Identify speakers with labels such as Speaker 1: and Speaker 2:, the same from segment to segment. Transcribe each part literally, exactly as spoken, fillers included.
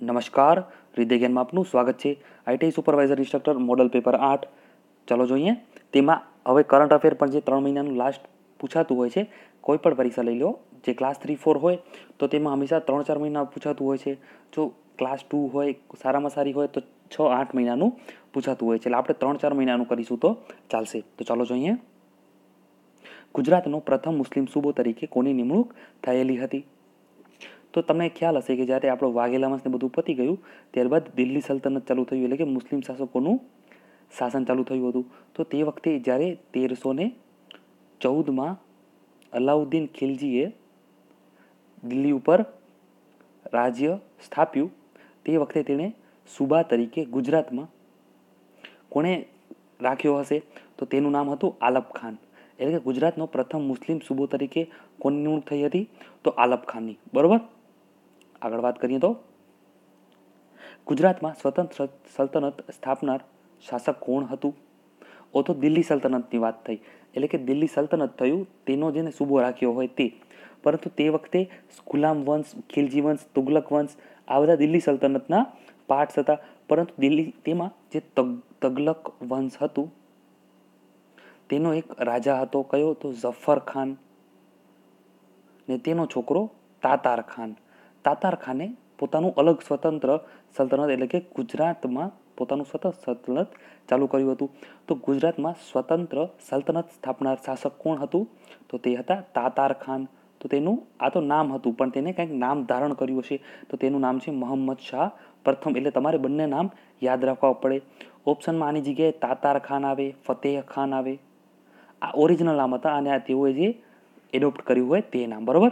Speaker 1: નમસ્કાર, હૃદય જ્ઞાનમાં આપનું સ્વાગત છે. ITI supervisor instructor model paper આઠ. ચલો જોઈએ. તેમાં હવે કરંટ અફેર પણ જે ત્રણ મહિનાનું લાસ્ટ પૂછાતું હોય છે, કોઈ પણ પરીક્ષા લઈ લો, જે ક્લાસ થ્રી ફોર હોય તો તેમાં હંમેશા ત્રણ ચાર મહિના પૂછાતું હોય છે. જો ક્લાસ ટુ હોય, સારામાં સારી હોય તો છ આઠ મહિનાનું પૂછાતું હોય છે. એટલે આપણે ત્રણ ચાર મહિનાનું કરીશું તો ચાલશે. તો ચાલો જોઈએ. ગુજરાતનો પ્રથમ મુસ્લિમ સૂબો તરીકે કોની નિમણૂક થયેલી હતી? તો તમને ખ્યાલ હશે કે જ્યારે આપણો વાઘેલા વંશને બધું પતી ગયું ત્યારબાદ દિલ્હી સલ્તનત ચાલુ થયું, એટલે કે મુસ્લિમ શાસકોનું શાસન ચાલુ થયું હતું. તો તે વખતે જ્યારે તેરસો ને ચૌદમાં અલાઉદ્દીન ખિલજીએ દિલ્હી ઉપર રાજ્ય સ્થાપ્યું, તે વખતે તેણે સુબા તરીકે ગુજરાતમાં કોણે રાખ્યો હશે? તો તેનું નામ હતું આલપ ખાન. એટલે કે ગુજરાતનો પ્રથમ મુસ્લિમ સૂબો તરીકે કોની નિમણૂક થઈ હતી? તો આલપ ખાનની. બરોબર. આગળ વાત કરીએ તો ગુજરાતમાં સ્વતંત્ર સલ્તનત સ્થાપનાર શાસક કોણ હતું? ઓ તો દિલ્હી સલ્તનતની વાત થઈ, એટલે કે દિલ્હી સલ્તનત થયું તેનો જેને સૂબો રાખ્યો હોય તે. પરંતુ તે વખતે ગુલામ વંશ, ખિલજી વંશ, તુગલક વંશ આ બધા દિલ્હી સલ્તનતના પાર્ટ્સ હતા. પરંતુ દિલ્હી તેમાં જે તગ તગલક વંશ હતું તેનો એક રાજા હતો, કયો? તો ઝફર ખાન, ને તેનો છોકરો તાતાર ખાન. તાતાર ખાને પોતાનું અલગ સ્વતંત્ર સલ્તનત, એટલે કે ગુજરાતમાં પોતાનું સ્વતંત્ર સલ્તનત ચાલુ કર્યું હતું. તો ગુજરાતમાં સ્વતંત્ર સલ્તનત સ્થાપનાર શાસક કોણ હતું? તો તે હતા તાતાર ખાન. તો તેનું આ તો નામ હતું, પણ તેને કંઈક નામ ધારણ કર્યું હશે, તો તેનું નામ છે મોહમ્મદ શાહ પ્રથમ. એટલે તમારે બંને નામ યાદ રાખવા પડે. ઓપ્શનમાં આની જગ્યાએ તાતાર ખાન આવે, ફતેહ ખાન આવે. આ ઓરિજિનલ નામ હતા અને આ તેઓએ જે એડોપ્ટ કર્યું હોય તે નામ. બરોબર.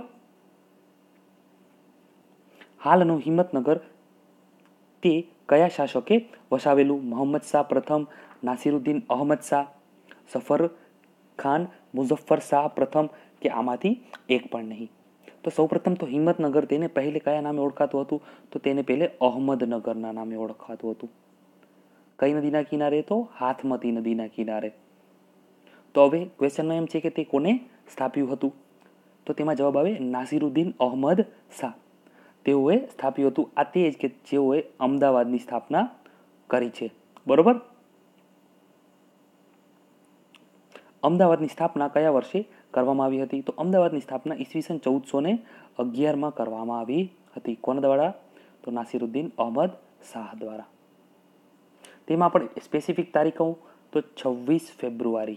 Speaker 1: હાલનું હિંમતનગર તે કયા શાસકે વસાવેલું? મોહમ્મદ શાહ પ્રથમ, નાસિરુદ્દીન અહમદ શાહ, સફર ખાન, મુઝફ્ફર શાહ પ્રથમ, કે આમાંથી એક પણ નહીં? તો સૌપ્રથમ તો હિંમતનગર તેને પહેલે કયા નામે ઓળખાતું હતું? તો તેને પહેલે અહમદનગરના નામે ઓળખાતું હતું. કઈ નદીના કિનારે? તો હાથમતી નદીના કિનારે. તો હવે ક્વેશ્ચનમાં એમ છે કે તે કોને સ્થાપ્યું હતું? તો તેમાં જવાબ આવે નાસિરુદ્દીન અહમદ શાહ. તેઓએ સ્થાપ્યું હતું. આ તે જ કે જેઓએ અમદાવાદની સ્થાપના કરી છે. બરોબર. અમદાવાદની સ્થાપના કયા વર્ષે કરવામાં આવી હતી? તો અમદાવાદની સ્થાપના ઈસવીસન ચૌદસો ને અગિયારમાં કરવામાં આવી હતી. કોના દ્વારા? તો નાસિરુદ્દીન અહમદ શાહ દ્વારા. તેમાં પણ સ્પેસિફિક તારીખ કહું તો છવ્વીસ ફેબ્રુઆરી.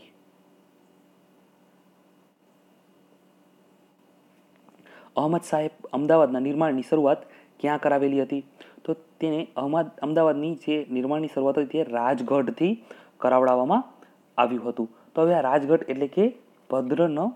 Speaker 1: અહમદ શાહે અમદાવાદના નિર્માણની શરૂઆત ક્યાં કરાવેલી હતી? તો તેને અહમદ અમદાવાદની જે નિર્માણની શરૂઆત હતી તે રાજગઢથી કરાવડાવવામાં આવ્યું હતું. તો હવે આ રાજગઢ એટલે કે ભદ્રનો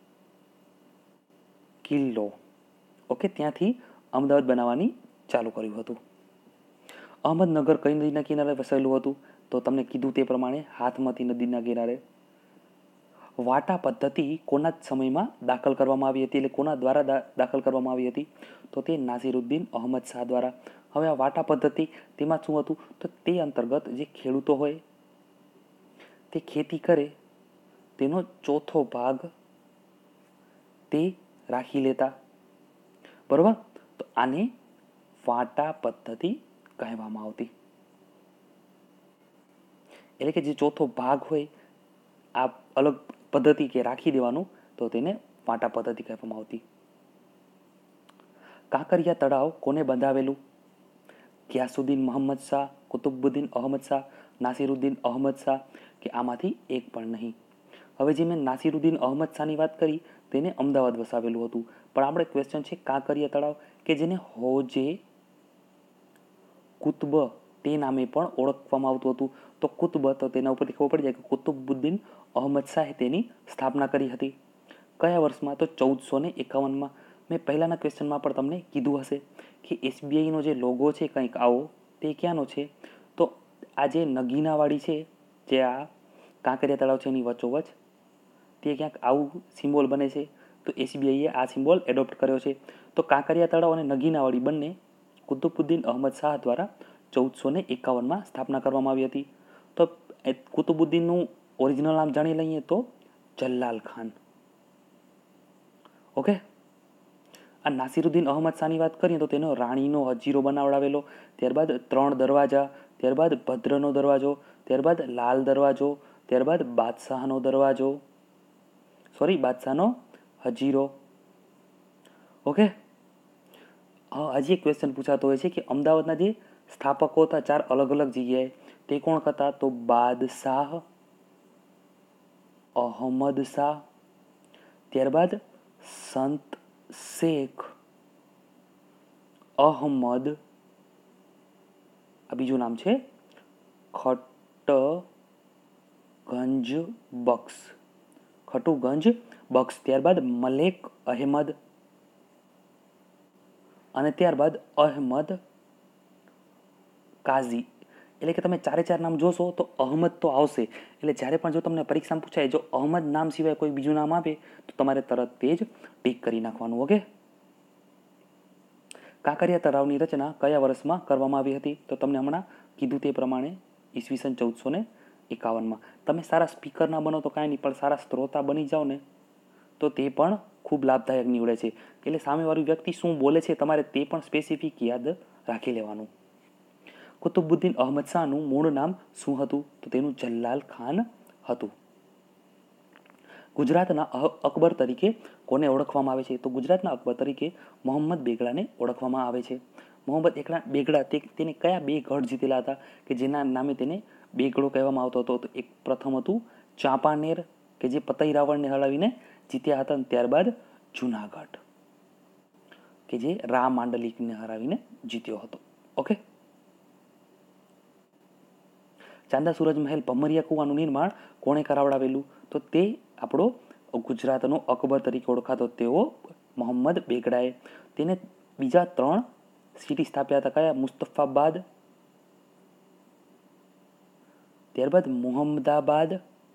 Speaker 1: કિલ્લો. ઓકે, ત્યાંથી અમદાવાદ બનાવવાની ચાલુ કર્યું હતું. અહમદનગર કઈ નદીના કિનારે વસાવેલું હતું? તો તમને કીધું તે પ્રમાણે હાથમતી નદીના કિનારે. વાટા પદ્ધતિ કોના સમયમાં દાખલ કરવામાં આવી હતી? એટલે કોના દ્વારા દાખલ કરવામાં આવી હતી? તો તે નાસિરુદ્દીન અહમદ શાહ દ્વારા. હવે આ વાટા પદ્ધતિ તેમાં શું હતું? તો તે અંતર્ગત જે ખેડૂતો હોય તે ખેતી કરે તેનો ચોથો ભાગ તે રાખી લેતા. બરોબર. તો આને વાટા પદ્ધતિ કહેવામાં આવતી. એટલે કે જે ચોથો ભાગ હોય આ અલગ પદ્ધતિ કે રાખી દેવાનું, તો તેને વાટા પદ્ધતિ કહેવામાં આવતી. કાંકરિયા તળાવ કોને બંધાવેલું? ગિયાસુદ્દીન મોહમ્મદ શાહ, કુતુબુદ્દીન અહમદ શાહ, નાસિરુદ્દીન અહમદ શાહ, કે આમાંથી એક પણ નહીં? હવે જે મેં નાસિરુદ્દીન અહમદ શાહની વાત કરી તેને અમદાવાદ વસાવેલું હતું, પણ આપણે ક્વેશ્ચન છે કાંકરિયા તળાવ કે જેને હોજે કુતબ તે નામે પણ ઓળખવામાં આવતું હતું. તો કુતબ, તો તેના ઉપરથી ખબર પડી જાય કે કુતુબુદ્દીન અહમદ શાહે તેની સ્થાપના કરી હતી. કયા વર્ષમાં? તો ચૌદસો ને એકાવનમાં. મેં પહેલાના ક્વેશ્ચનમાં પણ તમને કીધું હશે કે એસબીઆઈનો જે લોગો છે કંઈક આવો, તે ક્યાંનો છે? તો આ જે નગીનાવાળી છે, જે આ કાંકરિયા તળાવ છે એની વચ્ચોવચ, તે ક્યાંક આવું સિમ્બોલ બને છે. તો એસબીઆઈએ આ સિમ્બોલ એડોપ્ટ કર્યો છે. તો કાંકરિયા તળાવ અને નગીનાવાળી બંને કુતુબુદ્દીન અહમદ શાહ દ્વારા ચૌદસો ને એકાવનમાં સ્થાપના કરવામાં આવી હતી. તો કુતુબુદ્દીનનું ઓરિજિનલ નામ જાણી લઈએ તો જલ્લાલ ખાન. ઓકે. આ નાસિરુદ્દીન અહમદ શાહની વાત કરીએ તો તેનો રાણીનો હજીરો બનાવડાવેલો, ત્યારબાદ ત્રણ દરવાજા, ત્યારબાદ ભદ્રનો દરવાજો, ત્યારબાદ લાલ દરવાજો, ત્યારબાદ બાદશાહનો દરવાજો, સોરી બાદશાહનો હજીરો. ઓકે. હજી એક ક્વેશ્ચન પૂછાતો હોય છે કે અમદાવાદના જે સ્થાપકો હતા ચાર અલગ અલગ જગ્યાએ, તે કોણ હતા? તો બાદશાહ, અહમદ શાહ, ત્યારબાદ સંત શેખ અહમદ, આ બીજું નામ છે ખટગંજ બક્ષ, ખટુગંજ બક્ષ, ત્યારબાદ મલેક અહેમદ, અને ત્યારબાદ અહેમદ કાઝી. એટલે કે તમે ચારે ચાર નામ જોશો તો અહમદ તો આવશે. એટલે જ્યારે પણ જો તમને પરીક્ષામાં પૂછાય જો અહમદ નામ સિવાય કોઈ બીજું નામ આપે તો તમારે તરત તે જ ટીક કરી નાખવાનું. ઓકે. કાંકરિયા તળાવની રચના કયા વર્ષમાં કરવામાં આવી હતી? તો તમને હમણાં કીધું તે પ્રમાણે ઈસવીસન ચૌદસો ને એકાવનમાં. તમે સારા સ્પીકર ના બનો તો કાંઈ નહીં, પણ સારા શ્રોતા બની જાઓ ને તો તે પણ ખૂબ લાભદાયક નીવડે છે. એટલે સામેવાળી વ્યક્તિ શું બોલે છે તમારે તે પણ સ્પેસિફિક યાદ રાખી લેવાનું. કુતુબુદ્દીન અહમદ શાહનું મૂળ નામ શું હતું? તો તેનું જલાલ ખાન હતું. ગુજરાતના અકબર તરીકે કોને ઓળખવામાં આવે છે? તો ગુજરાતના અકબર તરીકે મોહમ્મદ બેગડાને ઓળખવામાં આવે છે. મોહમ્મદ એકલા બેગડા તે તેને કયા બે ગઢ જીતેલા હતા કે જેના નામે તેને બેગડો કહેવામાં આવતો હતો? તો એક પ્રથમ હતું ચાંપાનેર કે જે પતઈ રાવણને હરાવીને જીત્યા હતા, અને ત્યારબાદ જુનાગઢ કે જે રા માંડલિકને હરાવીને જીત્યો હતો. ઓકે. ચાંદા સૂરજ મહેલ ભમરિયા કુવાનું નિર્માણ કોણે કરાવડાવેલું? તો તે આપણો ગુજરાતનો અકબર તરીકે ઓળખાતો તેઓ મોહમ્મદ બેગડાએ. તેને બીજા ત્રણ સિટી સ્થાપ્યા હતા. કયા? મુસ્તફાબાદ, ત્યારબાદ મુહમ્મદાબાદ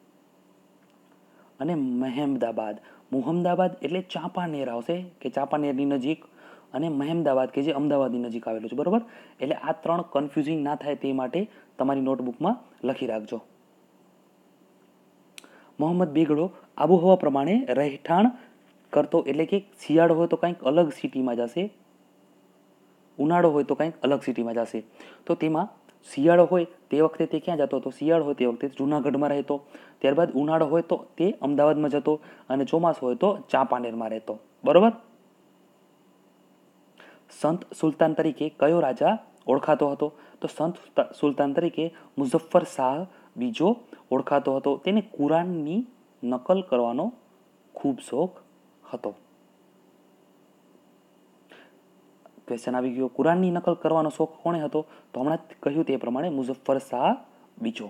Speaker 1: અને મહેમદાબાદ. મુહમ્મદાબાદ એટલે ચાંપાનેર આવશે કે ચાંપાનેરની નજીક, અને મહેમદાબાદ કે જે અમદાવાદની નજીક આવેલું છે. બરોબર. એટલે આ ત્રણ કન્ફ્યુઝિંગ ના થાય તે માટે તમારી નોટબુકમાં લખી રાખજો. મોહમ્મદ બેગડો આબોહવા પ્રમાણે રહેઠાણ કરતો, એટલે કે શિયાળો હોય તો કંઈક અલગ સિટીમાં જશે, ઉનાળો હોય તો કંઈક અલગ સિટીમાં જશે. તો તેમાં શિયાળો હોય તે વખતે તે ક્યાં જતો? તો શિયાળો હોય તે વખતે જુનાગઢમાં રહેતો, ત્યારબાદ ઉનાળો હોય તો તે અમદાવાદમાં જતો, અને ચોમાસું હોય તો ચાંપાનેરમાં રહેતો. બરોબર. સંત સુલતાન તરીકે કયો રાજા ઓળખાતો હતો? તો સંત સુલતાન તરીકે મુઝફ્ફર શાહ બીજો ઓળખાતો હતો. તેને કુરાનની નકલ કરવાનો ખૂબ શોખ હતો. ક્વેશ્ચન આવી ગયો, કુરાનની નકલ કરવાનો શોખ કોણે હતો? તો હમણાં કહ્યું તે પ્રમાણે મુઝફ્ફર શાહ બીજો.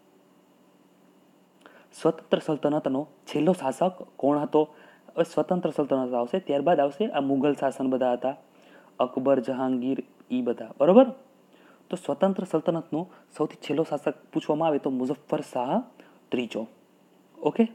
Speaker 1: સ્વતંત્ર સલ્તનતનો છેલ્લો શાસક કોણ હતો? હવે સ્વતંત્ર સલ્તનત આવશે, ત્યારબાદ આવશે આ મુઘલ શાસન બધા હતા, અકબર, જહાંગીર, એ બધા. બરોબર. તો સ્વતંત્ર સલ્તનતનો સૌથી છેલ્લો શાસક પૂછવામાં આવે તો મુઝફ્ફર શાહ ત્રીજો. ઓકે.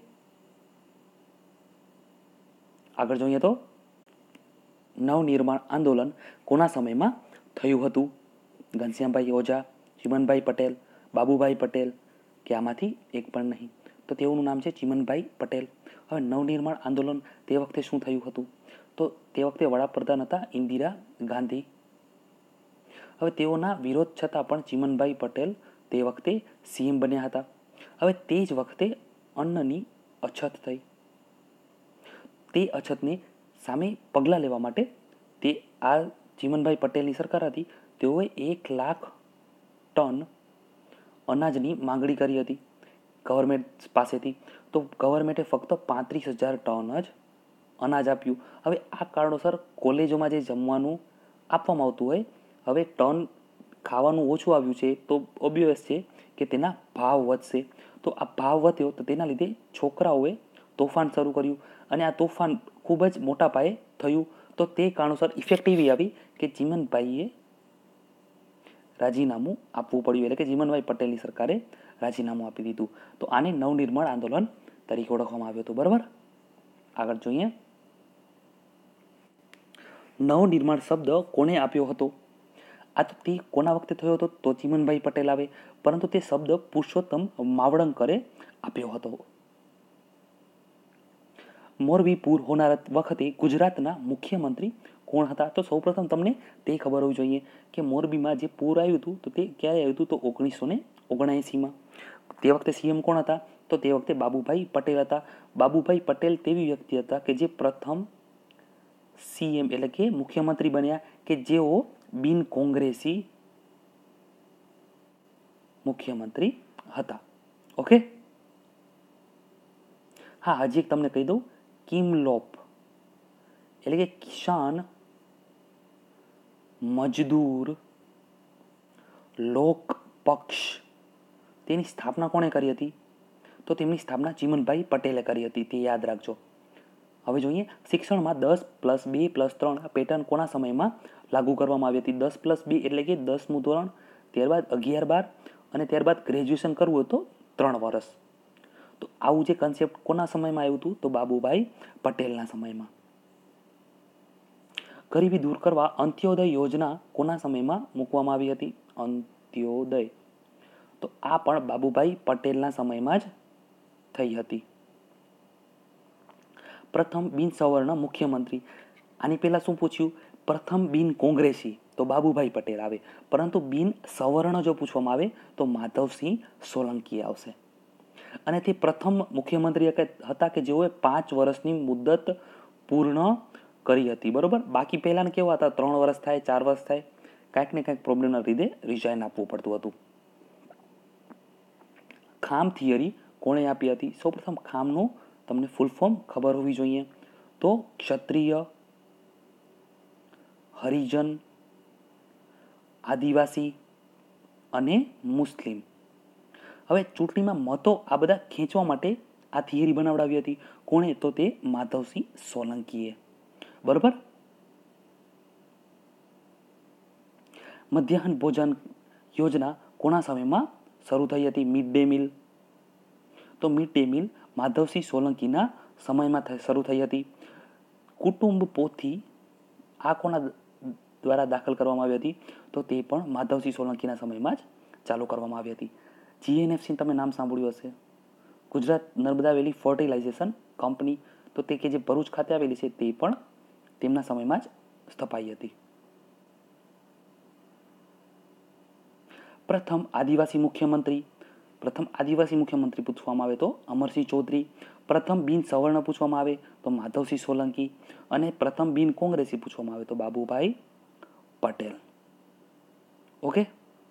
Speaker 1: આગળ જોઈએ તો નવનિર્માણ આંદોલન કોના સમયમાં થયું હતું? ઘનશ્યામભાઈ ઓઝા, ચીમનભાઈ પટેલ, બાબુભાઈ પટેલ કે આમાંથી એક પણ નહીં? તો તેઓનું નામ છે ચીમનભાઈ પટેલ. હવે નવનિર્માણ આંદોલન તે વખતે શું થયું હતું? તો તે વખતે વડાપ્રધાન હતા ઇન્દિરા ગાંધી. હવે તેઓના વિરોધ છતાં પણ ચીમનભાઈ પટેલ તે વખતે સીએમ બન્યા હતા. હવે તે જ વખતે અન્નની અછત થઈ. તે અછતને સામે પગલાં લેવા માટે તે આ ચીમનભાઈ પટેલની સરકાર હતી, તેઓએ એક લાખ ટન અનાજની માંગણી કરી હતી ગવર્મેન્ટ પાસેથી. તો ગવર્મેન્ટે ફક્ત પાંત્રીસ હજાર ટન જ અનાજ આપ્યું. હવે આ કારણોસર કોલેજોમાં જે જમવાનું આપવામાં આવતું હોય, હવે ટન ખાવાનું ઓછું આવ્યું છે તો ઓબ્વિયસ છે કે તેના ભાવ વધશે. તો આ ભાવ વધ્યો તો તેના લીધે છોકરાઓએ તોફાન શરૂ કર્યું, અને આ તોફાન ખૂબ જ મોટા પાયે થયું. તો તે કારણોસર ઇફેક્ટ એવી આવી કે ચીમનભાઈએ રાજીનામું આપવું પડ્યું, એટલે કે ચીમનભાઈ પટેલની સરકારે રાજીનામું આપી દીધું. તો આને નવનિર્માણ આંદોલન તરીકે ઓળખવામાં આવ્યું હતું. બરાબર. આગળ જોઈએ, નવનિર્માણ શબ્દ કોને આપ્યો હતો? આ તો તે કોના વખતે થયો હતો? તો ચીમનભાઈ પટેલ આવે, પરંતુ તે શબ્દ પુરુષોત્તમ માવળંકરે આપ્યો હતો. મોરબી પૂર હોનારત વખતે ગુજરાતના મુખ્યમંત્રી કોણ હતા? તો સૌપ્રથમ તમને તે ખબર હોવી જોઈએ કે મોરબીમાં જે પૂર આવ્યું હતું તો તે ક્યારે આવ્યું હતું? તો ઓગણીસો ને ઓગણએંસીમાં. તે વખતે સીએમ કોણ હતા? તો તે વખતે બાબુભાઈ પટેલ હતા. બાબુભાઈ પટેલ તેવી વ્યક્તિ હતા કે જે પ્રથમ સીએમ એટલે કે મુખ્યમંત્રી બન્યા કે જેઓ બિન કોંગ્રેસી મુખ્યમંત્રી હતા. ઓકે. હા, હજી એક તમને કહી દઉં, કિમલોપ એટલે કે કિસાન મજદૂર લોક પક્ષ, તેની સ્થાપના કોણે કરી હતી? તો તેમની સ્થાપના ચીમનભાઈ પટેલે કરી હતી. તે યાદ રાખજો. હવે જોઈએ, શિક્ષણમાં દસ પ્લસ બે પ્લસ ત્રણ પેટર્ન કોના સમયમાં લાગુ કરવામાં આવી હતી? દસ પ્લસ બે એટલે કે દસમું ધોરણ, ત્યારબાદ અગિયાર બાર અને ત્યારબાદ ગ્રેજ્યુએશન કરવું હતું ત્રણ વર્ષ. તો આવું જે કન્સેપ્ટ કોના સમયમાં આવ્યું હતું? તો બાબુભાઈ પટેલના સમયમાં. ગરીબી દૂર કરવા અંત્યોદય યોજના કોના સમયમાં મૂકવામાં આવી હતી? અંત્યોદય, તો આ પણ બાબુભાઈ પટેલના સમયમાં જ થઈ હતી. પ્રથમ બિન સવર્ણ મુખ્યમંત્રી, આની પહેલા શું પૂછ્યું? પ્રથમ બિન કોંગ્રેસી, તો બાબુભાઈ પટેલ આવે. પરંતુ બિન સવર્ણ જો પૂછવામાં આવે તો માધવસિંહ સોલંકી આવશે. અને તે પ્રથમ મુખ્યમંત્રી હતા કે જેઓએ પાંચ વર્ષની મુદત પૂર્ણ કરી હતી. બરોબર. બાકી પહેલાને કેવા હતા? ત્રણ વર્ષ થાય, ચાર વર્ષ થાય, કાંઈક ને કાંઈક પ્રોબ્લેમના લીધે રિઝાઇન આપવું પડતું હતું. ખામ થિયરી કોણે આપી હતી? સૌપ્રથમ ખામનું તમને ફૂલ ફોર્મ ખબર હોવી જોઈએ. તો ક્ષત્રિય, હરિજન, આદિવાસી અને મુસ્લિમ. હવે ચૂંટણીમાં મતો આ બધા ખેંચવા માટે આ થિયરી બનાવડાવી હતી. કોણે? તો તે માધવસિંહ સોલંકીએ. બરોબર. મધ્યાહન ભોજન યોજના કોના સમયમાં શરૂ થઈ હતી? મિડ ડે મિલ, તો મિડ ડે મિલ માધવસિંહ સોલંકીના સમયમાં શરૂ થઈ હતી. કુટુંબ પોથી આ કોના દ્વારા દાખલ કરવામાં આવી હતી? તો તે પણ માધવસિંહ સોલંકીના સમયમાં જ ચાલુ કરવામાં આવી હતી. જીએનએફસી તમે નામ સાંભળ્યું હશે, Gujarat Narmada valley fertilization company, તો તે કે જે ભરૂચ ખાતે આવેલી છે તે પણ તેમના સમયમાં જ સ્થપાઈ હતી. પ્રથમ આદિવાસી મુખ્યમંત્રી, પ્રથમ આદિવાસી મુખ્યમંત્રી પૂછવામાં આવે તો અમરસિંહ ચૌધરી. પ્રથમ બિન સવર્ણ પૂછવામાં આવે તો માધવસિંહ સોલંકી. અને પ્રથમ બિન કોંગ્રેસી પૂછવામાં આવે તો બાબુભાઈ પટેલ. ઓકે.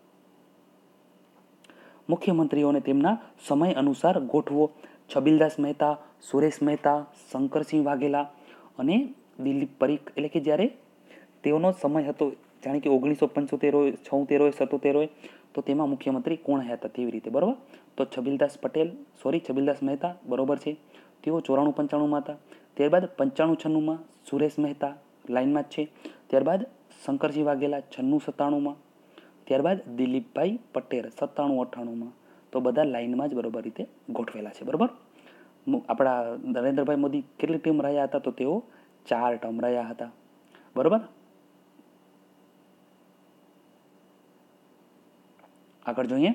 Speaker 1: મુખ્યમંત્રીઓને તેમના સમય અનુસાર ગોઠવો. છબીલદાસ મહેતા, સુરેશ મહેતા, શંકરસિંહ વાઘેલા અને દિલીપ પરીખ. એટલે કે જ્યારે તેઓનો સમય હતો, જાણે કે ઓગણીસો પંચોતેર હોય, છોતેર હોય, સત્તોતેર હોય, તો તેમાં મુખ્યમંત્રી કોણ હતા તેવી રીતે. બરોબર. તો છબીલદાસ પટેલ, સોરી છબીલદાસ મહેતા, બરોબર છે. તેઓ ચોરાણું પંચાણુંમાં હતા. ત્યારબાદ પંચાણું છન્નુંમાં સુરેશ મહેતા લાઇનમાં જ છે. ત્યારબાદ શંકરસિંહ વાઘેલા છન્નું સત્તાણુંમાં. ત્યારબાદ દિલીપભાઈ પટેલ સત્તાણું અઠ્ઠાણુંમાં. તો બધા લાઇનમાં જ બરોબર રીતે ગોઠવેલા છે. બરોબર. આપણા નરેન્દ્રભાઈ મોદી કેટલી ટર્મ રહ્યા હતા? તો તેઓ ચાર ટર્મ રહ્યા હતા. બરોબર. આગળ જોઈએ,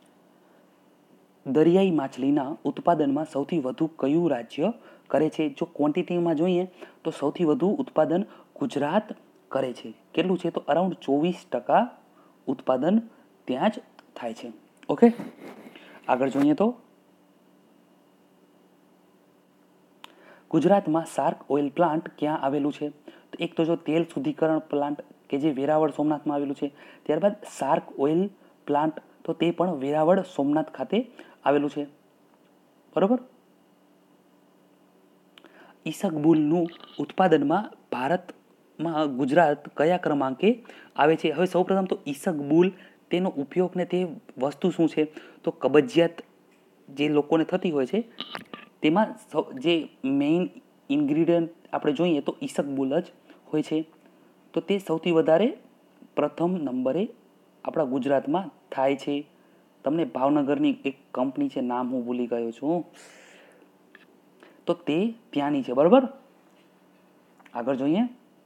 Speaker 1: દરિયાઈ માછલીના ઉત્પાદનમાં સૌથી વધુ કયું રાજ્ય કરે છે? જો ક્વોન્ટિટીમાં જોઈએ તો સૌથી વધુ ઉત્પાદન ગુજરાત કરે છે. કેટલું છે? તો અરાઉન્ડ ચોવીસ ટકા ઉત્પાદન ત્યાં જ થાય છે. ઓકે. આગળ જોઈએ તો ગુજરાતમાં શાર્ક ઓઇલ પ્લાન્ટ ક્યાં આવેલું છે? તો એક તો જો તેલ શુદ્ધિકરણ પ્લાન્ટ કે જે વેરાવળ સોમનાથમાં આવેલું છે. ત્યારબાદ શાર્ક ઓઇલ પ્લાન્ટ, તો તે પણ વેરાવળ સોમનાથ ખાતે આવેલું છે. બરોબર. ઈસબગુલનું ઉત્પાદનમાં ભારતમાં ગુજરાત કયા ક્રમાંકે આવે છે? હવે સૌપ્રથમ તો ઈસબગુલ, તેનો ઉપયોગ ને તે વસ્તુ શું છે? તો કબજિયાત જે લોકોને થતી હોય છે તેમાં જે મેઇન ઇન્ગ્રીડિયન્ટ આપણે જોઈએ તો ઈસબગુલ જ હોય છે. તો તે સૌથી વધારે પ્રથમ નંબરે આપણા ગુજરાતમાં થાય છે. તમને ભાવનગરની એક કંપની છે, નામ હું ભૂલી ગયો છું, તો તે ત્યાંની છે. બરોબર. આગળ જોઈએ,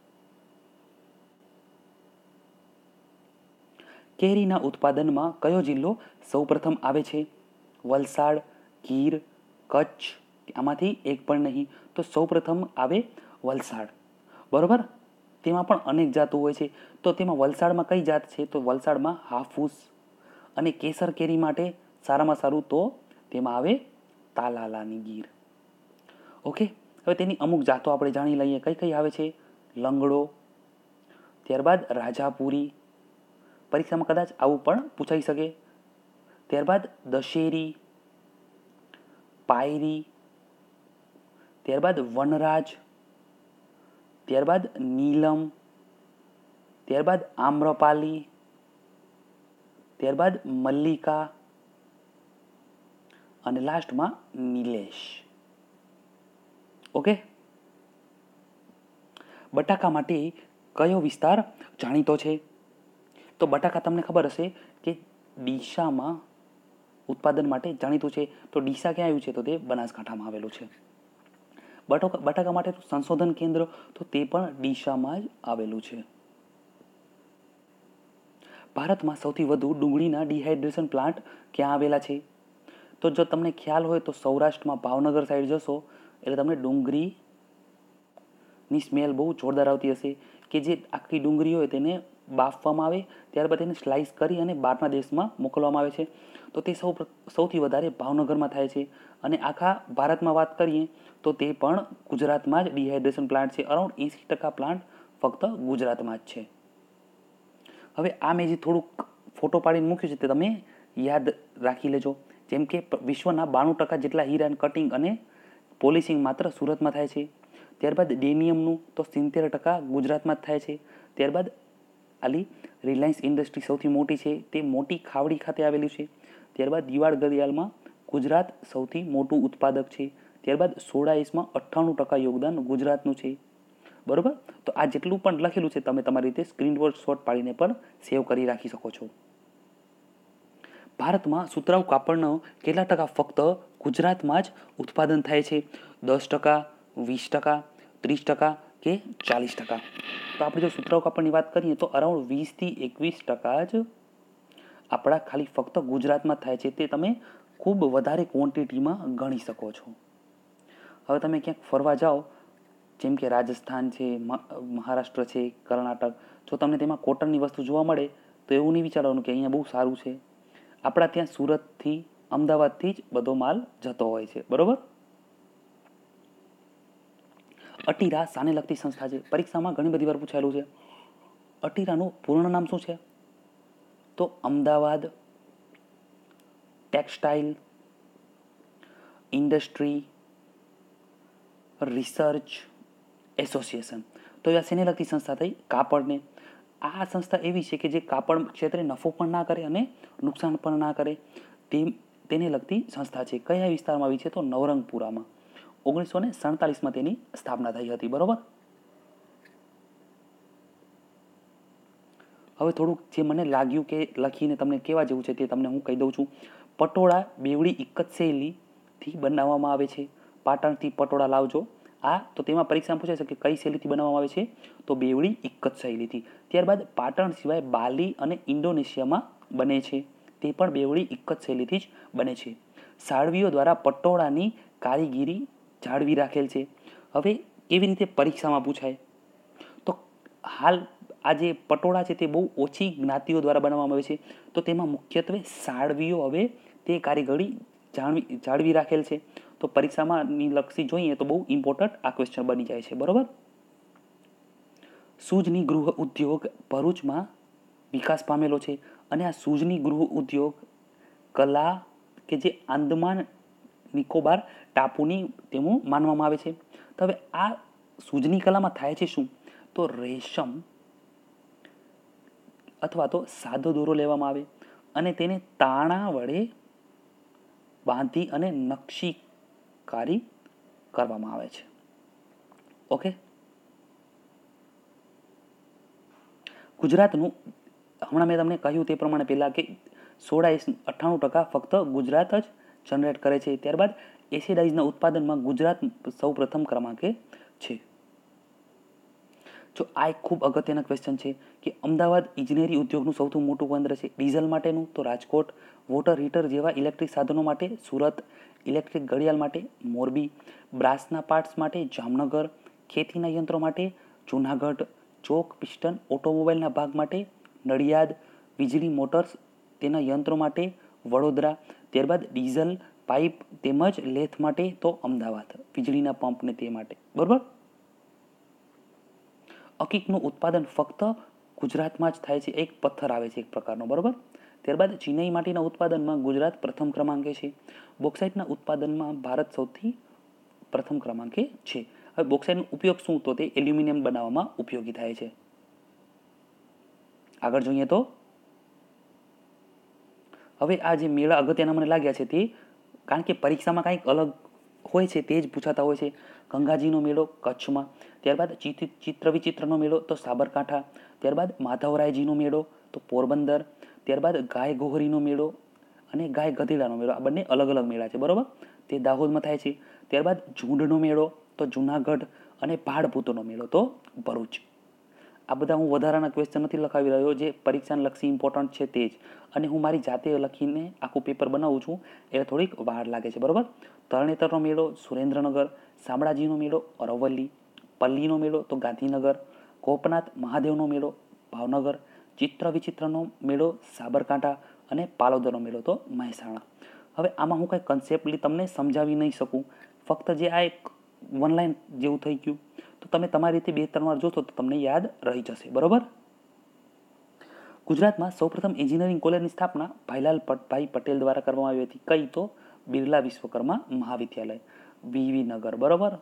Speaker 1: કેરીના ઉત્પાદનમાં કયો જિલ્લો સૌપ્રથમ આવે છે? વલસાડ, ગીર, કચ્છ, આમાંથી એક પણ નહીં. તો સૌપ્રથમ આવે વલસાડ. બરોબર. તેમાં પણ અનેક જાતો હોય છે. તો તેમાં વલસાડમાં કઈ જાત છે? તો વલસાડમાં હાફૂસ. અને કેસર કેરી માટે સારામાં સારું તો તેમાં આવે તાલાલાની ગીર. ઓકે, હવે તેની અમુક જાતો આપણે જાણી લઈએ. કઈ કઈ આવે છે? લંગડો, ત્યારબાદ રાજાપુરી, પરીક્ષામાં કદાચ આવું પણ પૂછાઈ શકે. ત્યારબાદ દશેરી, પાયરી, ત્યારબાદ વનરાજ, ત્યારબાદ નીલમ, ત્યારબાદ આમ્રપાલી, ત્યારબાદ મલ્લિકા અને લાસ્ટમાં નિલેશ. ઓકે, બટાકા માટે કયો વિસ્તાર જાણીતો છે? તો બટાકા તમને ખબર હશે કે ડીસામાં ઉત્પાદન માટે જાણીતું છે. તો ડીસા ક્યાં આવ્યું છે? તો તે બનાસકાંઠામાં આવેલું છે. બટાકા બટાકા માટે સંશોધન કેન્દ્ર તો તે પણ ડીસામાં જ આવેલું છે. ભારતમાં સૌથી વધુ ડુંગળીના ડિહાઇડ્રેશન પ્લાન્ટ ક્યાં આવેલા છે? તો જો તમને ખ્યાલ હોય તો સૌરાષ્ટ્રમાં ભાવનગર સાઈડ જશો એટલે તમને ડુંગળીની સ્મેલ બહુ જોરદાર આવતી હશે. કે જે આખી ડુંગળી હોય તેને બાફવામાં આવે, ત્યારબાદ તેને સ્લાઇસ કરી અને બહારના દેશમાં મોકલવામાં આવે છે. તો તે સૌ સૌથી વધારે ભાવનગરમાં થાય છે. અને આખા ભારતમાં વાત કરીએ તો તે પણ ગુજરાતમાં જ ડિહાઇડ્રેશન પ્લાન્ટ છે. અરાઉન્ડ એંસી ટકા પ્લાન્ટ ફક્ત ગુજરાતમાં જ છે. હવે આ મેં જે થોડુંક ફોટો પાડીને મૂક્યું છે તે તમે યાદ રાખી લેજો. જેમ કે વિશ્વના બાણું ટકા જેટલા હીરાન કટિંગ અને પોલિશિંગ માત્ર સુરતમાં થાય છે. ત્યારબાદ ડેનિયમનું તો સિત્તેર ટકા ગુજરાતમાં જ થાય છે. ત્યારબાદ આલી રિલાયન્સ ઇન્ડસ્ટ્રી સૌથી મોટી છે, તે મોટી ખાવડી ખાતે આવેલી છે. ત્યારબાદ દિવાળ ઘડિયાળમાં ગુજરાત સૌથી મોટું ઉત્પાદક છે. ત્યારબાદ સોડા એસમાં અઠ્ઠાણું ટકા યોગદાન ગુજરાતનું છે. બરોબર, તો આ જેટલું પણ લખેલું છે તમે તમારી રીતે સ્ક્રીનશોટ શોટ પાડીને પણ સેવ કરી રાખી શકો છો. ભારતમાં સુતરાઉ કાપડનો કેટલા ટકા ફક્ત ગુજરાતમાં જ ઉત્પાદન થાય છે? દસ ટકા, વીસ ટકા, ત્રીસ ટકા કે ચાલીસ ટકા? તો આપણે જો સુતરાઉ કાપડની વાત કરીએ તો અરાઉન્ડ વીસથી એકવીસ ટકા જ આપણા ખાલી ફક્ત ગુજરાતમાં થાય છે. તે તમે ખૂબ વધારે ક્વોન્ટિટીમાં ગણી શકો છો. હવે તમે ક્યાંક ફરવા જાઓ, જેમ કે રાજસ્થાન છે, મહારાષ્ટ્ર છે, કર્ણાટક, જો તમને તેમાં કોટનની વસ્તુ જોવા મળે તો એવું નહીં વિચારવાનું કે અહીંયા બહુ સારું છે. આપણા ત્યાં સુરતથી, અમદાવાદથી જ બધો માલ જતો હોય છે. બરોબર. અટીરા શાને લગતી સંસ્થા છે? પરીક્ષામાં ઘણી બધી વાર પૂછાયેલું છે. અટીરાનું પૂર્ણ નામ શું છે? તો Ahmedabad textile industry research association. તો આ શેને લગતી સંસ્થા થઈ? કાપડને. આ સંસ્થા એવી છે કે જે કાપડ ક્ષેત્રે નફો પણ ના કરે અને નુકસાન પણ ના કરે તે તેને લગતી સંસ્થા છે. કયા વિસ્તારમાં આવી છે? તો નવરંગપુરામાં. ઓગણીસો ને સડતાલીસમાં તેની સ્થાપના થઈ હતી. બરોબર. હવે થોડુંક જે મને લાગ્યું કે લખીને તમને કેવા જેવું છે તે તમને હું કહી દઉં છું. પટોળા બેવડી એક જ શૈલીથી બનાવવામાં આવે છે. પાટણથી પટોળા લાવજો. આ તો તેમાં પરીક્ષામાં પૂછાય છે કે કઈ શૈલીથી બનાવવામાં આવે છે? તો બેવડી એક જ શૈલીથી. ત્યારબાદ પાટણ સિવાય બાલી અને ઇન્ડોનેશિયામાં બને છે. તે પણ બેવડી એક જ શૈલીથી જ બને છે. સાળવીઓ દ્વારા પટોળાની કારીગીરી જાળવી રાખેલ છે. હવે કેવી રીતે પરીક્ષામાં પૂછાય? તો હાલ આ જે પટોળા છે તે બહુ ઓછી જ્ઞાતિઓ દ્વારા બનાવવામાં આવે છે. તો તેમાં મુખ્યત્વે સાળવીઓ હવે તે કારીગરી જાળવી જાળવી રાખેલ છે. તો પરીક્ષામાં લક્ષી જોઈએ તો બહુ ઇમ્પોર્ટન્ટ આ ક્વેશ્ચન બની જાય છે. બરોબર. સૂજની ગૃહ ઉદ્યોગ ભરૂચમાં વિકાસ પામેલો છે. અને આ સૂજની ગૃહ ઉદ્યોગ કલા કે જે આંદમાન નિકોબાર ટાપુની તેવું માનવામાં આવે છે. તો હવે આ સૂજની કલામાં થાય છે શું? તો રેશમ અથવા તો સાદો દોરો લેવામાં આવે અને તેને તાણા વડે બાંધી અને નકશીકારી કરવામાં આવે છે. ઓકે. ગુજરાતનું હમણાં મેં તમને કહ્યું તે પ્રમાણે પહેલાં કે સોડા અઠ્ઠાણું ટકા ફક્ત ગુજરાત જ જનરેટ કરે છે. ત્યારબાદ એસિડાઇઝના ઉત્પાદનમાં ગુજરાત સૌ પ્રથમ ક્રમાંકે છે. જો આ એક ખૂબ અગત્યના ક્વેશ્ચન છે કે અમદાવાદ ઇજનેરી ઉદ્યોગનું સૌથી મોટું કેન્દ્ર છે. ડીઝલ માટેનું તો રાજકોટ, વોટર હીટર જેવા ઇલેક્ટ્રિક સાધનો માટે સુરત, ઇલેક્ટ્રિક ઘડિયાળ માટે મોરબી, બ્રાસના પાર્ટ્સ માટે જામનગર, ખેતીના યંત્રો માટે જૂનાગઢ, ચોક પિસ્ટન ઓટોમોબાઈલના ભાગ માટે નડિયાદ, વીજળી મોટર્સ તેના યંત્રો માટે વડોદરા, ત્યારબાદ ડીઝલ પાઇપ તેમજ લેથ માટે તો અમદાવાદ, વીજળીના પંપ ને તે માટે. બરોબર. અકીકનું ઉત્પાદન ફક્ત ગુજરાતમાં જ થાય છે. એક પથ્થર આવે છે એક પ્રકારનો. બરોબર. ત્યારબાદ ચિનાઈ માટીના ઉત્પાદનમાં ગુજરાત પ્રથમ ક્રમાંકે છે. બોક્સાઇટના ઉત્પાદનમાં ભારત સૌથી પ્રથમ ક્રમાંકે છે. હવે બોક્સાઇટનો ઉપયોગ શું? તો તે એલ્યુમિનિયમ બનાવવામાં ઉપયોગી થાય છે. આગળ જોઈએ તો હવે આ જે મેળા અગત્યના મને લાગ્યા છે તે કારણ કે પરીક્ષામાં કંઈક અલગ હોય છે તે જ પૂછાતા હોય છે. ગંગાજીનો મેળો કચ્છમાં, ત્યારબાદ ચિત્ર વિચિત્રનો મેળો તો સાબરકાંઠા, ત્યારબાદ માધવરાયજીનો મેળો તો પોરબંદર, ત્યારબાદ ગાય ગોહરીનો મેળો અને ગાય ગધેડાનો મેળો. આ બંને અલગ અલગ મેળા છે. બરોબર. તે દાહોદમાં થાય છે. ત્યારબાદ ઝૂંડનો મેળો તો જુનાગઢ અને ભાડભૂતોનો મેળો તો ભરૂચ. આ બધા હું વધારાના ક્વેશ્ચન નથી લખાવી રહ્યો, જે પરીક્ષાને લક્ષી ઇમ્પોર્ટન્ટ છે તે જ. અને હું મારી જાતે લખીને આખું પેપર બનાવું છું એટલે થોડીક વાર લાગે છે. બરોબર. તરણેતરનો મેળો સુરેન્દ્રનગર, શામળાજીનો મેળો અરવલ્લી, પલ્લીનો મેળો તો ગાંધીનગર, ગોપનાથ મહાદેવનો મેળો ભાવનગર, ચિત્ર વિચિત્રનો મેળો સાબરકાંઠા અને પાલોદરનો મેળો તો મહેસાણા. હવે આમાં હું કંઈ કન્સેપ્ટલી તમને સમજાવી નહીં શકું, ફક્ત જે આ એક વન લાઈન જેવું થઈ ગયું તો તમે તમારી રીતે બે ત્રણ વાર જોશો તો તમને યાદ રહી જશે. બરોબર. ગુજરાતમાં સૌપ્રથમ એન્જિનિયરિંગ કોલેજની સ્થાપના ભાઈલાલ ભાઈ પટેલ દ્વારા કરવામાં આવી હતી. કઈ? તો બિરલા વિશ્વકર્મા મહાવિદ્યાલય, વિવીનગર. બરોબર.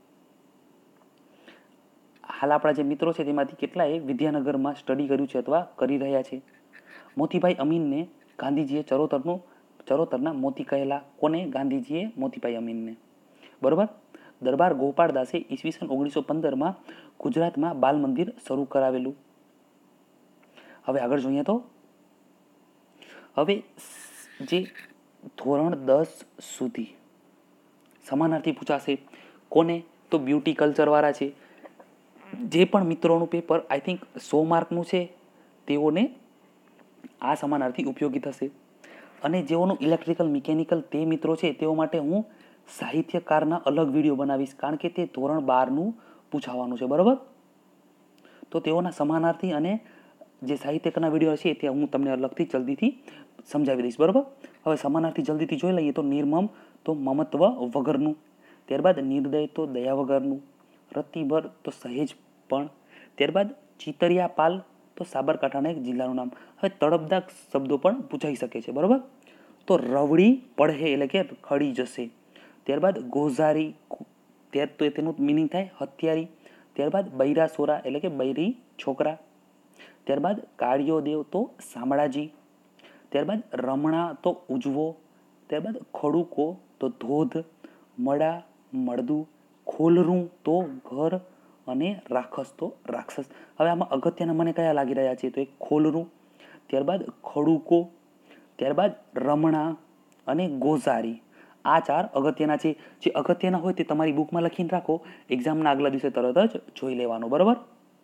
Speaker 1: હાલ આપણા જે મિત્રો છે તેમાંથી કેટલાએ વિદ્યાનગરમાં સ્ટડી કર્યું છે અથવા કરી રહ્યા છે. મોતીભાઈ અમીનને ગાંધીજીએ ચરોતરનું ચરોતરના મોતી કહેલા. કોને? ગાંધીજીએ મોતીભાઈ અમીનને. બરોબર. દરબાર ગોપાળદાસે ઈસવીસન ઓગણીસો પંદરમાં ગુજરાતમાં બાલ મંદિર શરૂ કરાવેલું. હવે આગળ જોઈએ તો હવે જે ધોરણ દસ સુધી સમાનાર્થી પૂછાશે. કોને? તો બ્યુટી કલ્ચર વાળા છે. જે પણ મિત્રોનું પેપર આઈ થિંક સો માર્કનું છે તેઓને આ સમાનાર્થી ઉપયોગી થશે. અને જેઓનું ઇલેક્ટ્રિકલ મિકેનિકલ તે મિત્રો છે તેઓ માટે હું સાહિત્યકારના અલગ વિડીયો બનાવીશ, કારણ કે તે ધોરણ બારનું પૂછાવાનું છે. બરોબર. તો તેઓના સમાનાર્થી અને જે સાહિત્યકારના વિડીયો છે તે હું તમને અલગથી જલ્દીથી સમજાવી દઈશ. બરોબર. હવે સમાનાર્થી જલ્દીથી જોઈ લઈએ તો નિર્મમ તો મમત્વ વગરનું, ત્યારબાદ નિર્દય તો દયા વગરનું, રતિભર તો સહેજ પણ, ત્યારબાદ ચિતરિયા પાલ તો સાબરકાંઠાના એક જિલ્લાનું નામ. હવે તળપદા શબ્દો પણ પૂછાઈ શકે છે. બરોબર. તો રવડી પડહે એટલે કે ખડી જશે. ત્યારબાદ ગોઝારી ત્યાર તો તેનું મિનિંગ થાય હથિયારી. ત્યારબાદ બૈરા સોરા એટલે કે બૈરી છોકરા. ત્યારબાદ કાળિયો દેવ તો શામળાજી. ત્યારબાદ રમણા તો ઉજવો. ત્યારબાદ ખડુકો તો ધોધ, મળા મળદું, ખોલરું તો ઘર અને રાક્ષસ તો રાક્ષસ. હવે આમાં અગત્યના મને કયા લાગી રહ્યા છે? તો એક ખોલરું, ત્યારબાદ ખડુકો, ત્યારબાદ રમણા અને ગોઝારી. આ ચાર અગત્યના છે. જે અગત્યના હોય તે તમારી બુકમાં લખીને રાખો, એક્ઝામના આગલા દિવસે તરત જ જોઈ લેવાનું. બરોબર.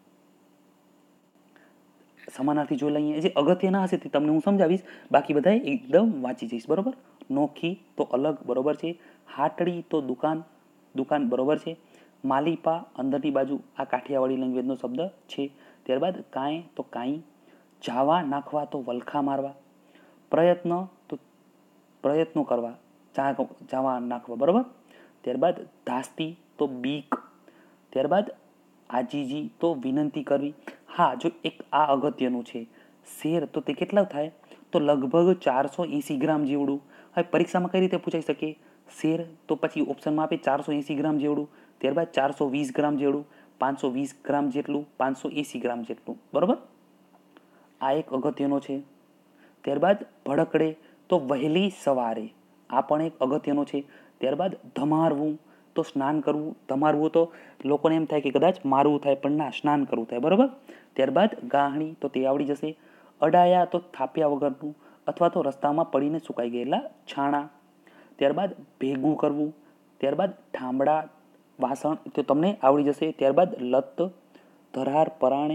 Speaker 1: સમાનાર્થી જોઈ લઈએ. જે અગત્યના હશે તે તમને હું સમજાવીશ, બાકી બધા એકદમ વાંચી જઈશ. બરોબર. નોખી તો અલગ. બરોબર છે. હાટડી તો દુકાન દુકાન. બરોબર છે. માલિપા અંદરની બાજુ, આ કાઠિયાવાડી લેંગ્વેજનો શબ્દ છે. ત્યારબાદ કાંઈ તો કાંઈ, જાવા નાખવા તો વલખા મારવા, પ્રયત્ન તો પ્રયત્નો કરવા, જાવા નાખવા. બરોબર. ત્યારબાદ ધાસ્તી તો બીક, ત્યારબાદ આજીજી તો વિનંતી કરવી. હા, જો એક આ અગત્યનું છે. શેર તો તે કેટલા થાય? તો લગભગ ચારસો એંસી ગ્રામ જેવડું. હવે પરીક્ષામાં કઈ રીતે પૂછાઈ શકે? શેર તો પછી ઓપ્શનમાં આપે ચારસો એંસી ગ્રામ જેવડું, ત્યારબાદ ચારસો વીસ ગ્રામ જેવડું, પાંચસો વીસ ગ્રામ જેટલું, પાંચસો એંસી ગ્રામ જેટલું. બરોબર. આ એક અગત્યનો છે. ત્યારબાદ ભડકડે તો વહેલી સવારે. આ પણ એક અગત્યનો છે. ત્યારબાદ ધમારવું તો સ્નાન કરવું. ધમારવું તો લોકોને એમ થાય કે કદાચ મારવું થાય, પણ ના, સ્નાન કરવું થાય. બરોબર. ત્યારબાદ ગાહણી તો તે આવડી જશે. અડાયા તો થાપ્યા વગરનું અથવા તો રસ્તામાં પડીને સુકાઈ ગયેલા છાણા. ત્યારબાદ ભેગું કરવું. ત્યારબાદ ઠામડા વાસણ તો તમને આવડી જશે. ત્યારબાદ લત ધરાર પરાણે.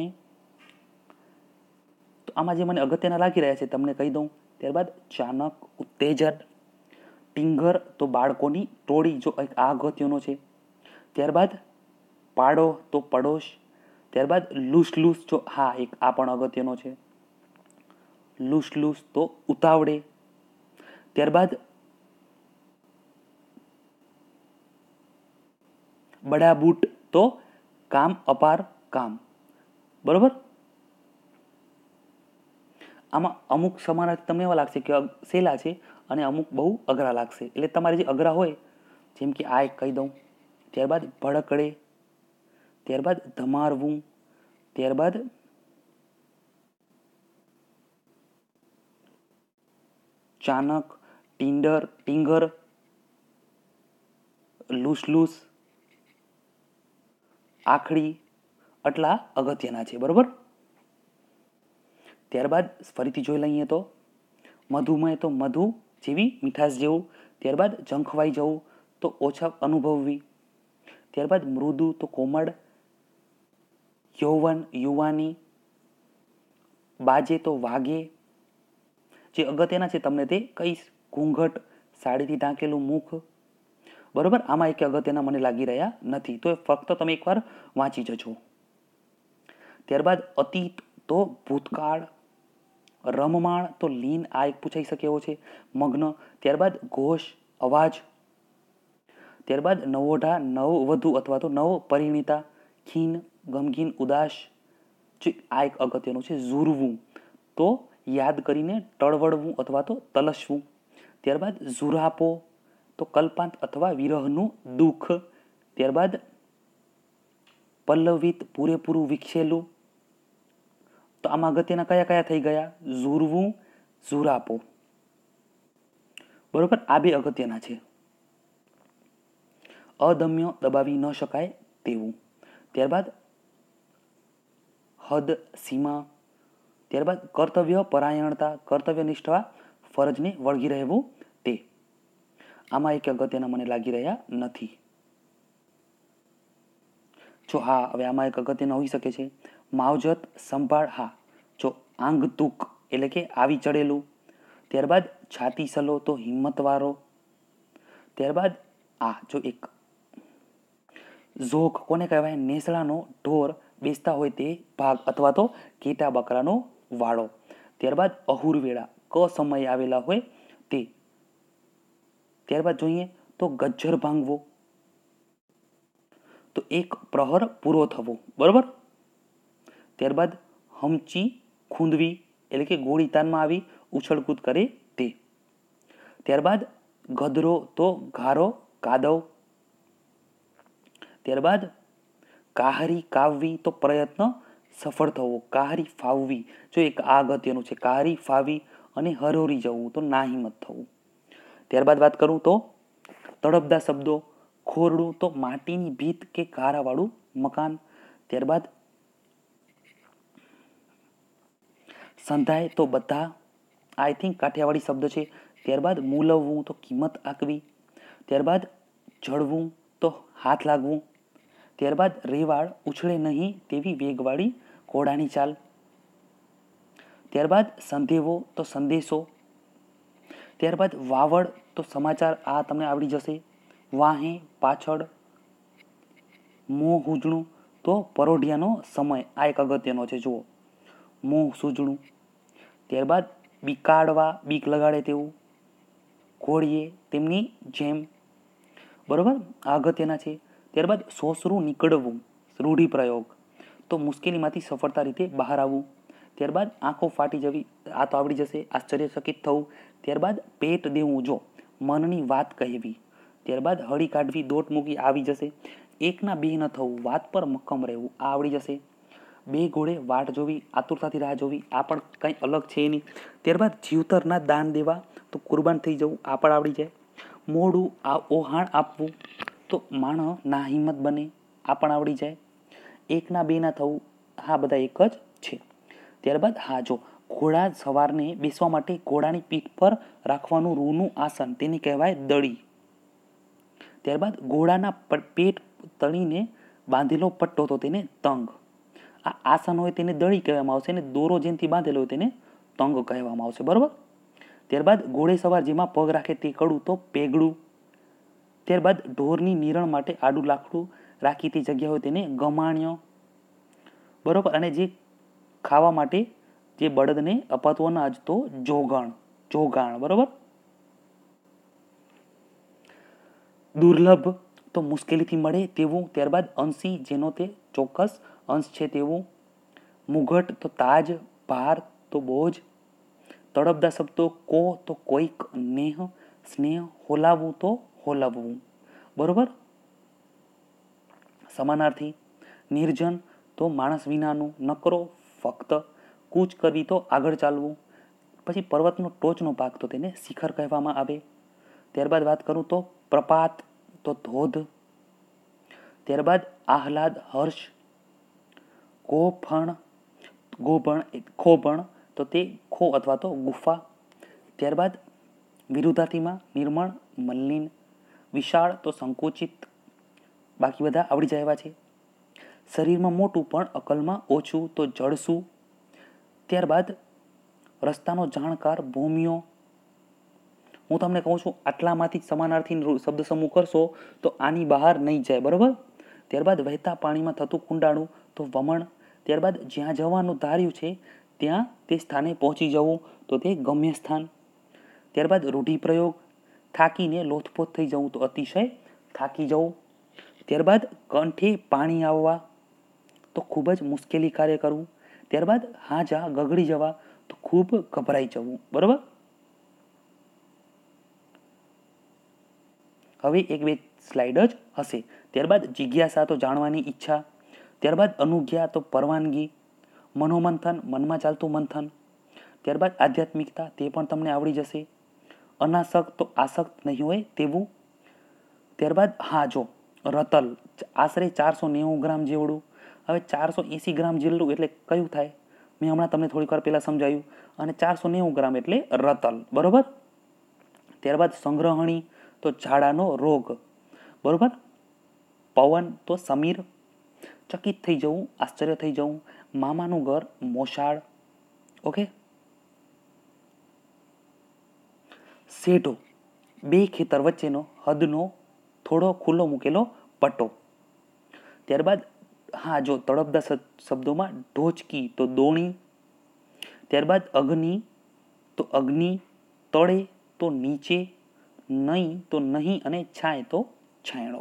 Speaker 1: તો આમાં જે મને અગત્યના લાગી રહ્યા છે તમને કહી દઉં. ત્યારબાદ ચાનક ઉત્તેજન. ટીંગર તો બાળકોની ટોળી, જો એક આ અગત્યનો છે. ત્યારબાદ પાડો તો પડોશ. ત્યારબાદ લૂસ લૂસ, જો હા એક આ પણ અગત્યનો છે, લૂસ લૂસ તો ઉતાવળે. ત્યારબાદ બડા બૂટ તો કામ અપાર કામ. બરોબર. આમાં અમુક સમાનાર્થી તમને એવા લાગશે કે સહેલા છે અને અમુક બહુ અઘરા લાગશે. એટલે તમારે જે અઘરા હોય, જેમ કે આ એક કહી દઉં, ત્યારબાદ ભડકડે, ત્યારબાદ ધમારવું, ત્યારબાદ ચાનક, ટિન્ડર, ટિંગર, લૂસ લૂસ, આખડી, આટલા અગત્યના છે. બરોબર. ત્યારબાદ ફરીથી જોઈ લઈએ તો મધુમય તો મધુ જેવી મીઠાશ જેવું. ત્યારબાદ ઝંખવાઈ જવું તો ઓછા અનુભવવી. ત્યારબાદ મૃદુ તો કોમળ, યૌવન યુવાની, બાજે તો વાગે. જે અગત્યના છે તમને તે કહીશ. ઘૂંઘટ, સાડીથી ઢાંકેલું મુખ. બરોબર. આમાં એક અગત્યના મને લાગી રહ્યા નથી, તો ફક્ત તમે એકવાર વાંચી જજો. ત્યારબાદ અતીત તો ભૂતકાળ, રમમાણ તો લીન, આ એક પૂછાઈ શકે એવો છે, મગ્ન. ત્યારબાદ ઘોષ અવાજ. ત્યારબાદ નવોઢા નવવધુ અથવા તો નવ પરિણીતા, ખીન ગમગીન ઉદાસ. આ એક અગત્યનું છે, ઝૂરવું તો યાદ કરીને ટળવળવું અથવા તો તલસવું. ત્યારબાદ ઝુરાપો તો કલ્પાંત અથવા વિરહનું દુઃખ. ત્યારબાદ પલ્લવિત પૂરેપૂરું વિકસેલું. તો આમાં અગત્યના કયા કયા થઈ ગયા? ઝૂરવું, ઝુરાપો. બરોબર. આ બે અગત્યના છે. અદમ્ય દબાવી ન શકાય તેવું. ત્યારબાદ હદ સીમા. ત્યારબાદ કર્તવ્ય પરાયણતા, કર્તવ્ય નિષ્ઠા, ફરજને વળગી રહેવું તે. આમાં એક અગત્યના મને લાગી રહ્યા નથી. જો હા, હવે આમાં એક અગત્યના હોઈ શકે છે, માવજત સંભાળ. હા, જો આંગતુક એટલે કે આવી ચડેલું. ત્યારબાદ છાતી સલો તો હિંમતવાળો. ત્યારબાદ આ જો એક ઝોક કોને કહેવાય? નેસડાનો ઢોર બેસતા હોય તે ભાગ અથવા તો ઘેટા બકરાનો વાળો. ત્યારબાદ અહુરવેળા, ક સમયે આવેલા હોય તે. ત્યારબાદ જોઈએ તો ગજ્જર ભાંગવો તો એક પ્રહર પૂરો થવો. બરોબર. ત્યારબાદ હમચી ખૂંદવી એટલે કે ગોળી તાનમાં આવી ઉછળકૂદ કરે તે. ત્યારબાદ ગધરો તો ઘારો કાદવ. ત્યારબાદ કાહરી કાવવી તો પ્રયત્ન સફળ થવો. કાહરી ફાવવી, જો એક આ અગત્યનું છે, કાહરી ફાવી અને હરોરી જવું તો નાહિંમત થવું. ત્યારબાદ વાત કરું તો તળપદા શબ્દો, ખોરડું તો માટીની ભીત કે ગારાવાળું મકાન. ત્યારબાદ સંધાય તો બધા, આઈ થિંક કાઠિયાવાડી શબ્દ છે. ત્યારબાદ મૂલવવું તો કિંમત આંકવી. ત્યારબાદ જળવું તો હાથ લાગવું. ત્યારબાદ રેવાળ ઉછળે નહીં તેવી વેગવાળી ઘોડાની ચાલ. ત્યારબાદ સંધેવો તો સંદેશો. ત્યારબાદ વાવડ તો સમાચાર, આ તમને આવડી જશે. વાહે પાછળ. મોં હુજણું તો પરોઢિયાનો સમય, આ એક અગત્યનો છે. જુઓ, મોં સૂજણું. ત્યારબાદ બીકાડવા, બીક લગાડે તેવું. ઘોડીએ તેમની જેમ. બરોબર. આ અગત્યના છે. ત્યારબાદ સોસરું નીકળવું, રૂઢિપ્રયોગ તો મુશ્કેલીમાંથી સફળતા રીતે બહાર આવવું. ત્યારબાદ આંખો ફાટી જવી, આ તો આવડી જશે. આશ્ચર્યચકિત થવું. ત્યારબાદ પેટ દેવું, જો મનની વાત કહેવી. ત્યારબાદ હળી કાઢવી, દોટ મૂકી, આવી જશે. એકના બે ન થવું, વાત પર મક્કમ રહેવું, આ આવડી જશે. બે ઘોડે વાટ જોવી, આતુરતાથી રાહ જોવી, આ પણ કંઈ અલગ છે નહીં. ત્યારબાદ જીવતરના દાન દેવા તો કુરબાન થઈ જવું, આ પણ આવડી જાય. મોડું આ ઓહાણ આપવું તો માણસ ના હિંમત બને, આ પણ આવડી જાય. એકના બે ના થવું, હા બધા એક જ છે. ત્યારબાદ હા જો ઘોડા સવારને બેસવા માટે ઘોડાની પીઠ પર રાખવાનું રૂનું આસન, તેને કહેવાય દડી. ત્યારબાદ ઘોડાના પેટ તળીને બાંધેલો પટ્ટો તો તેને તંગ. આ આસન હોય તેને દડી કહેવામાં આવશે અને દોરો જેનથી બાંધેલો હોય તેને તંગ કહેવામાં આવશે. બરોબર. ત્યારબાદ ઘોડે સવાર જેમાં પગ રાખે તે કડું તો પેગડું. ત્યારબાદ ઢોરની નિરણ માટે આડું લાકડું રાખી તે જગ્યા હોય તેને ગમાણ્યો. બરોબર. અને જે ખાવા માટે જે બળદને અપાતું અનાજ તો જોગણ, જોગાણ. બરોબર. દુર્લભ તો મુશ્કેલીથી મળે તેવું. ત્યારબાદ અંશી, જેનો તે ચોક્કસ અંશ છે તેવું. મુઘટ તો તાજ, ભાર તો બોજ. તળપદા શબ્દો કો તો કોઈક, નેહ સ્નેહ, હોલાવવું તો હોલવવું. બરોબર. સમાનાર્થી નિર્જન તો માણસ વિનાનું, નકરો ફક્ત, કૂચ કરવી તો આગળ ચાલવું. પછી પર્વતનો ટોચનો ભાગ તો તેને શિખર કહેવામાં આવે. ત્યારબાદ વાત કરું તો પ્રપાત તો ધોધ. ત્યારબાદ આહલાદ, હર્ષ. ગોફણ, ગોભણ, ખોભણ તો તે ખો અથવા તો ગુફા. ત્યારબાદ વિરુદ્ધાર્થીમાં નિર્મળ, મલિન. વિશાળ તો સંકુચિત. બાકી બધા આવડી જાય એવા છે. શરીરમાં મોટું પણ અકલમાં ઓછું તો જળસું. ત્યારબાદ રસ્તાનો જાણકાર, ભૂમિયો. હું તમને કહું છું આટલામાંથી સમાનાર્થી શબ્દ સમૂહ કરશો તો આની બહાર નહીં જાય. બરોબર. ત્યારબાદ વહેતા પાણીમાં થતું કુંડાળું તો વમણ. ત્યારબાદ જ્યાં જવાનું ધાર્યું છે ત્યાં તે સ્થાને પહોંચી જવું તો તે ગમ્ય સ્થાન. ત્યારબાદ રૂઢિપ્રયોગ, થાકીને લોથપોથ થઈ જવું તો અતિશય થાકી જવું. ત્યારબાદ કંઠે પાણી આવવા તો ખૂબ જ મુશ્કેલી કાર્ય કરવું. ત્યારબાદ હાજા, ગગડી જવા તો ખૂબ ગભરાઈ જવું. બરોબર. હવે એક બે સ્લાઇડ જ હશે. ત્યારબાદ જિજ્ઞાસા તો જાણવાની ઈચ્છા. ત્યારબાદ અનુજ્ઞા તો પરવાનગી. મનોમંથન, મનમાં ચાલતું મંથન. ત્યારબાદ આધ્યાત્મિકતા, તે પણ તમને આવડી જશે. અનાસક્ત તો આસક્ત નહીં હોય તેવું. ત્યારબાદ હા જો રતલ, આશરે ચારસો નેવું ગ્રામ જેવડું. હવે ચારસો એંસી ગ્રામ જેટલું એટલે કયું થાય? મેં હમણાં તમને થોડીક વાર પહેલા સમજાયું. અને ચારસો નેવું ગ્રામ એટલે રતલ. બરોબર. ત્યારબાદ સંગ્રહણી તો ઝાડાનો રોગ. બરોબર. પવન તો સમીર. ચકિત થઈ જવું, આશ્ચર્ય થઈ જવું. મામાનું ઘર, મોસાળ. ઓકે. શેઢો, બે ખેતર વચ્ચેનો હદનો થોડો ખુલ્લો મૂકેલો પટ્ટો. ત્યારબાદ હા જો તળપદા શબ્દોમાં ઢોચકી તો દોણી. ત્યારબાદ અગ્નિ તો અગ્નિ. તળે તો નીચે. નહીં તો નહીં અને છાંય તો છાંયડો.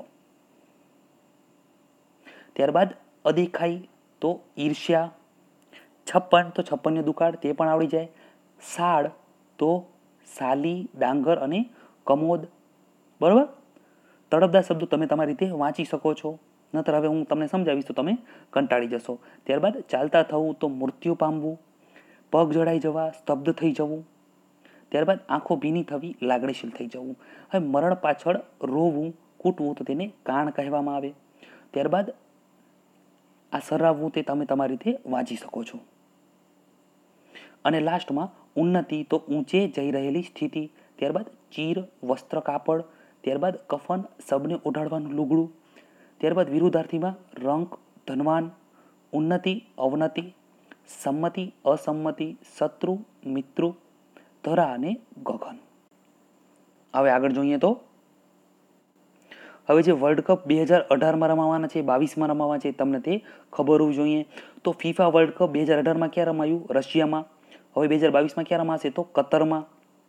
Speaker 1: ત્યારબાદ અદેખાઈ તો ઈર્ષ્યા. છપ્પન તો છપ્પનનો દુકાળ, તે પણ આવડી જાય. સાળ તો સાલી, ડાંગર અને કમોદ. બરોબર. તળપદા શબ્દો તમે તમારી રીતે વાંચી શકો છો. નતર હવે હું તમને સમજાવીશ તો તમે કંટાળી જશો. ત્યારબાદ ચાલતા થવું તો મૃત્યુ પામવું. પગ જડાઈ જવા, સ્તબ્ધ થઈ જવું. ત્યારબાદ આંખો ભીની થવી, લાગણીશીલ થઈ જવું. હવે મરણ પાછળ રોવું, કૂટવું તો તેને કાણ કહેવામાં આવે. ત્યારબાદ આ સરાવવું તે તમે તમારી રીતે વાંચી શકો છો. અને લાસ્ટમાં ઉન્નતિ તો ઊંચે જઈ રહેલી સ્થિતિ. ત્યારબાદ ચીર, વસ્ત્ર, કાપડ. ત્યારબાદ કફન, સબને ઓઢાડવાનું લુગડું. ત્યારબાદ વિરુદ્ધાર્થીમાં રંક, ધનવાન. ઉન્નતિ, અવનતિ. સંમતિ, અસંમતિ. શત્રુ, મિત્રુ. ધરા અને ગગન. હવે આગળ જોઈએ તો હવે જે વર્લ્ડ કપ બે હજાર અઢારમાં રમાવાના છે, બાવીસમાં રમાવાના છે, તમને તે ખબર હોવું જોઈએ. તો ફિફા વર્લ્ડ કપ બે હજાર અઢારમાં ક્યાં રમાયું? રશિયામાં. હવે બે હજાર બાવીસમાં ક્યાં રમાશે? તો કતરમાં.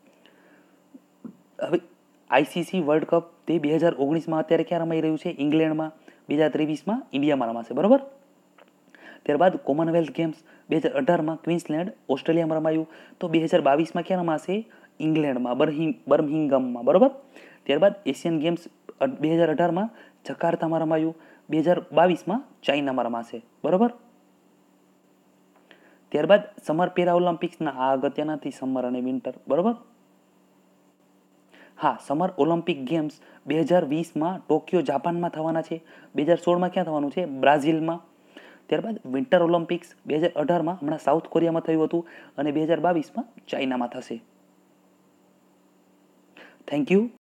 Speaker 1: હવે આઈસીસી વર્લ્ડ કપ તે બે હજાર ઓગણીસમાં અત્યારે ક્યાં રમાઈ રહ્યું છે? ઇંગ્લેન્ડમાં. બે હજાર ત્રેવીસમાં ઇન્ડિયામાં રમાશે. બરોબર. ત્યારબાદ કોમનવેલ્થ ગેમ્સ બે હજાર અઢારમાં ક્વીન્સલેન્ડ, ઓસ્ટ્રેલિયામાં રમાયું. તો બે હજાર બાવીસમાં ક્યાં રમાશે? ઇંગ્લેન્ડમાં, બર્મિંગહામમાં. બરોબર. ત્યારબાદ એશિયન ગેમ્સ બે હજાર અઢારમાં જકાર્તામાં રમાયું. બે હજાર બાવીસમાં ચાઇનામાં રમાશે. બરોબર. ત્યારબાદ સમર પેરા ઓલિમ્પિક્સના આ અગત્યના નથી, સમર અને વિન્ટર. બરોબર. હા, સમર ઓલિમ્પિક ગેમ્સ બે હજાર વીસમાં ટોક્યો, જાપાનમાં થવાના છે. બે હજાર સોળમાં ક્યાં થવાનું છે? બ્રાઝિલમાં. ત્યારબાદ વિન્ટર ઓલિમ્પિક્સ બે હજાર અઢારમાં હમણાં સાઉથ કોરિયામાં થયું હતું અને બે હજાર બાવીસમાં ચાઇનામાં થશે. Thank you.